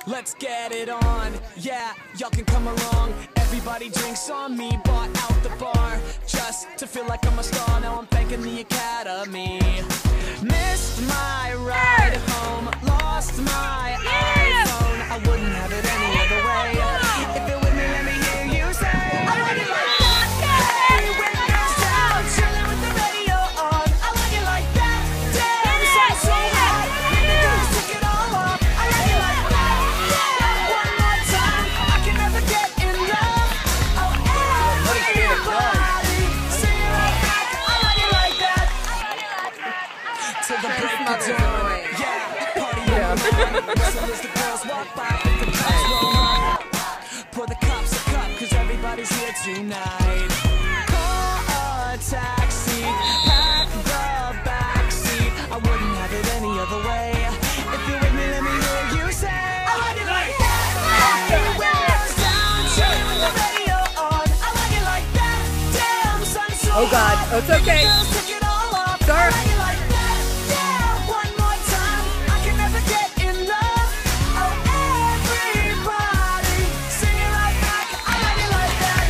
Let's get it on, yeah, y'all can come along. Everybody drinks on me, bought out the bar just to feel like I'm a star. Now I'm thanking the Academy. Missed my ride home, lost my iPhone. I wouldn't have it any other way. If you're with me, let me hear you say, I like it like that. Hey, windows down, chilling with the radio on. I like it like that. Damn, sounds so hot. Make the girls take it all off. I like it like that. Yeah, one more time, I can never get enough. Oh, everybody, sing it right back. I like it like that. Till the break of dawn. Yeah, party on. Whistle as the girls walk by, the cops roll up. Pour the cops a cup, cause everybody's here tonight. Call a taxi, pack the backseat. I wouldn't have it any other way. If you're with me, let me hear you say, I like it like that. Hey, windows down, chilling with the radio on. I like it like that. Damn, sun so Oh God, hot. it's okay. Girls take it all off. Start. I like it like that. Yeah, one more time, I can never get enough. Oh, everybody, sing it right back. I like it like that.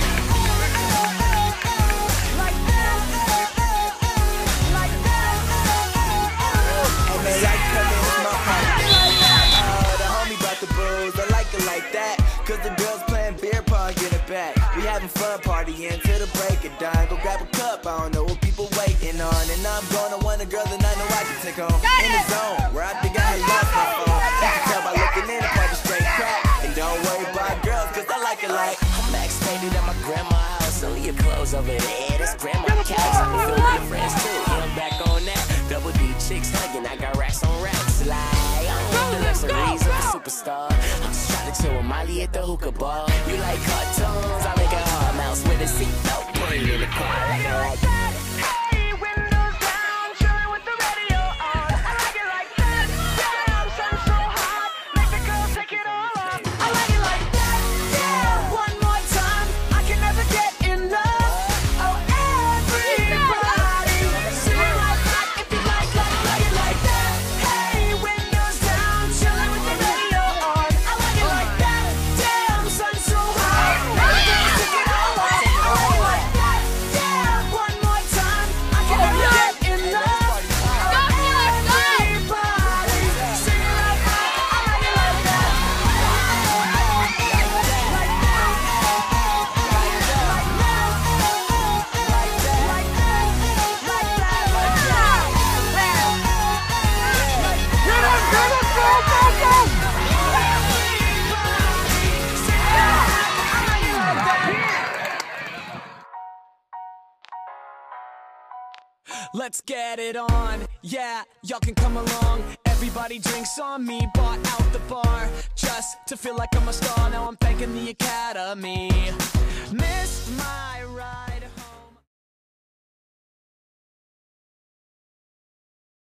Like that. Like that. And they like coming with my heart. The homie brought the booze, I like it like that. Cause the girls playing beer pong, get it back. We having fun partying till the break of dawn. Go grab a cup, I don't know what people waiting on. And I'm gonna want a girl that I know I can take home. In the zone, where I think I had lost my phone. You can tell by looking in the party straight crack. And don't worry about girls, cause I like it like I'm backstage at my grandma's house. Only your clothes over there. That's grandma's couch. I'm feeling your friends too. Yeah, I'm back on that. Double D chicks hugging. I got racks on racks. Like, I don't want the luxuries of a superstar. I'm just trying to chill with Molly at the hookah bar. You like cartoons? I make a hard mouse with a seatbelt. Put it in the car. I like it like that. Hey, windows down, chilling with the radio on. I like it like that. Damn, sun so hot. Make the girls take it all off. I like it like that. Yeah, one more time, I can never get enough. Oh, everybody, sing it right back if you like it like that. Hey, windows down, chilling with the radio on. I like it like that. Damn, sun so hot. Make the girls take it all off. I like it like that. Yeah, one more time, I can never get enough. Oh, everybody, sing it right back. I like it like that. Like that. Let's get it on, yeah, y'all can come along. Everybody drinks on me, bought out the bar just to feel like I'm a star. Now I'm thanking the Academy. Missed my ride.